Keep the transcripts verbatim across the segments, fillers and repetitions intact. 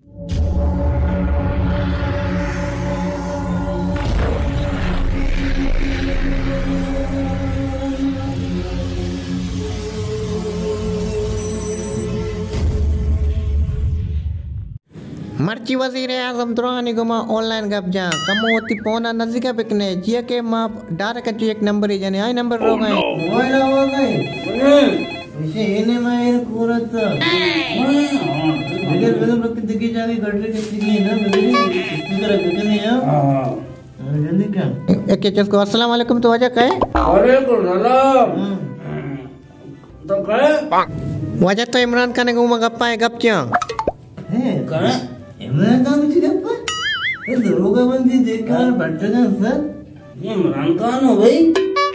मर्ची वज़ीर आज़म दुरानी गुमा ऑनलाइन गपजा कमो ती पोना नज़दीक बिकने जिया के मां डायरेक्ट अची एक नंबर ही जने आई नंबर रो गए मोइला हो गए विषय इने मायर कुरत अगर बदल बक दिखे जाके गडरे के तिनी ना बदल इस तरह बिकने है हां जल्दी कर एक चीज को अस्सलाम वालेकुम तो वजह कहे वालेकुम सलाम तो कहे वजह तो इमरान खान को गप्पा है गपचा है कहे इमरान खान मुझे गप्पा ये दरोगा बंदी देखकर बैठना सर ये इमरान खान हो भाई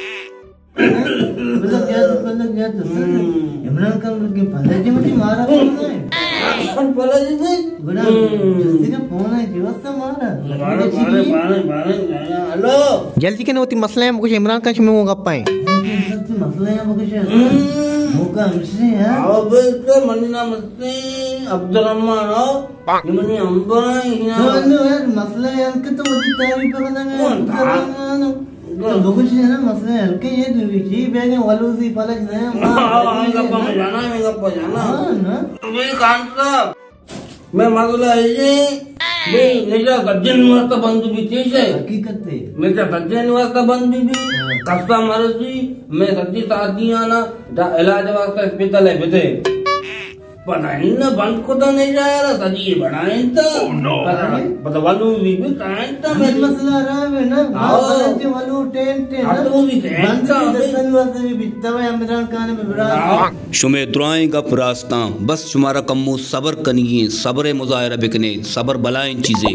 मतलब क्या मतलब क्या तो सर इमरान खान के पलाजी मुझे मारा बोलना है कौन पलाजी भाई बड़ा जल्दी का फोन है व्यवस्था मारा मारे मारे मारे मारे हेलो जल्दी के नोती मसला है कुछ इमरान खान में वो गप्पा है सब मसला है कुछ मुका मिश्री है अब तो मन्ना मस्ती अब्दुलरहमान हो निमनी अंबर तो नो यार मसला है कि तो वो तैयारी करना है लोगों से ना मसला है कि ये दूसरी बैग वालूसी पलक ने हां गप्पा में जाना है गप्पा जाना हां ना भाई कान साहब मैं मसला है ये भाई मेरा सज्जन वास्ता बंधु भी चीज है हकीकत है मेरा सज्जन वास्ता बंधु भी कस्ता मरसी मैं सच्ची शादी आना इलाज वास्ता अस्पताल है बेटे पता नहीं ना बंद को तो नहीं जाया रहा सजी बनाए तो पता वालू भी भी टाइम तो मैं मसला रहा है ना बात वालू टेंट है ना तो भी टेंट का दसन वास्ते भी बिता है इमरान खान में बड़ा शुमे दुआएं गप रास्ता बस शुमारा कम्मो सबर कनिए सब्र मुजाहिरा बिकने सबर बलाएं चीजें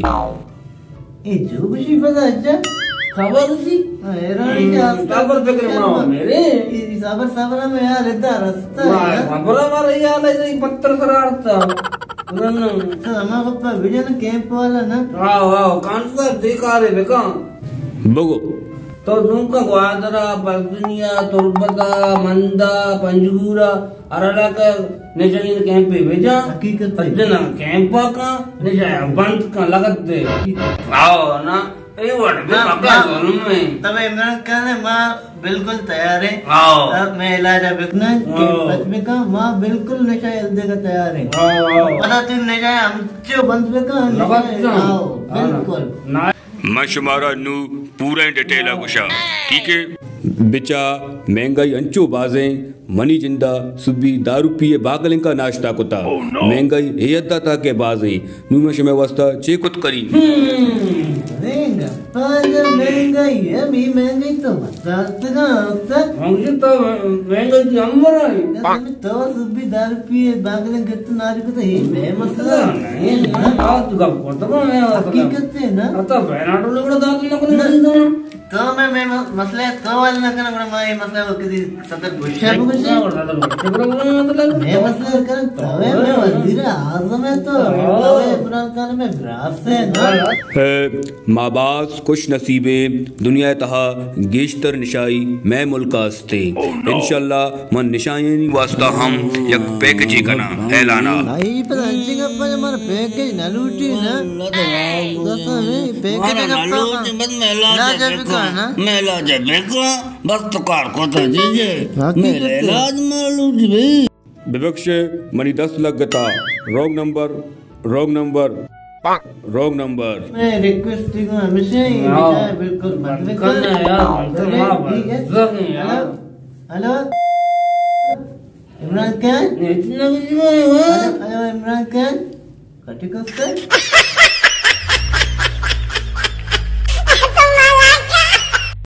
ए जो कुछ पता अच्छा खबर उसी हैरानी के सबर बिकने बनाओ मेरे सबर सबर में यार इधर रास्ता है सबर हमारे यार है पत्थर सरारता नन्ना हमारा पप्पा विजन कैंप वाला ना आओ आओ कान से देखा रे बेका बगो तो तुमका ग्वादरा बर्दनिया तुरबता मंदा पंजूरा अरड़ा का निशानी कैंप पे भेजा हकीकत है सज्जना कैंप का निशाया बंद का लगत दे आओ ना ए वर्ड में पक्का जोन में तब इमरान खान है मां बिल्कुल तैयार है आओ अब मैं इलाज बिकना के बचने का मां बिल्कुल नशा जल्दी का तैयार है आओ पता तुम नशा हम जो बंद पे का आओ बिल्कुल मैं शुमारा नू पूरा डिटेल आगुशा ठीक है बिचा महंगाई अंचो बाजें मनी जिंदा सुबी दारू पिए बागलें का नाश्ता कुता महंगाई हेयदा था के बाजें नू में शमे वास्ता चे कुत करी महंगा आज महंगाई है भी महंगाई तो मत का सर हम तो महंगाई की अमर है तो सुबी दारू पिए बागलें गत नारी को तो ये मैं मसला नहीं आओ तू का तो मैं हकीकत है ना तो बेनाडो लोगड़ा दात न को तो मैं मैं मसले तो वाला ना करना बड़ा मैं मसला वो किसी सतर गुस्सा हो गुस्सा मतलब मैं मसला कर तवे मैं वजीर आजम है तो तवे इमरान खान में ग्राफ से ना माबास खुश नसीबे दुनिया तहा गेशतर निशाई मैं मुल्का हस्ते इंशाल्लाह मन निशाई वास्ता हम एक पैकेज करना ऐलाना भाई पता नहीं का पर हमारा पैकेज ना लूटी ना दोस्तों में पैकेज का बस मेला ना जब का ना मेला जब को बस तो कार को तो जीजे मेले इलाज में लूटी भाई विवक्ष मनी दस लग गता wrong number wrong number wrong number मैं रिक्वेस्ट को हमेशा ही बिल्कुल बंद करना यार ठीक है हेलो इमरान खान इतना कुछ नहीं हुआ हेलो इमरान खान कटी कस्टर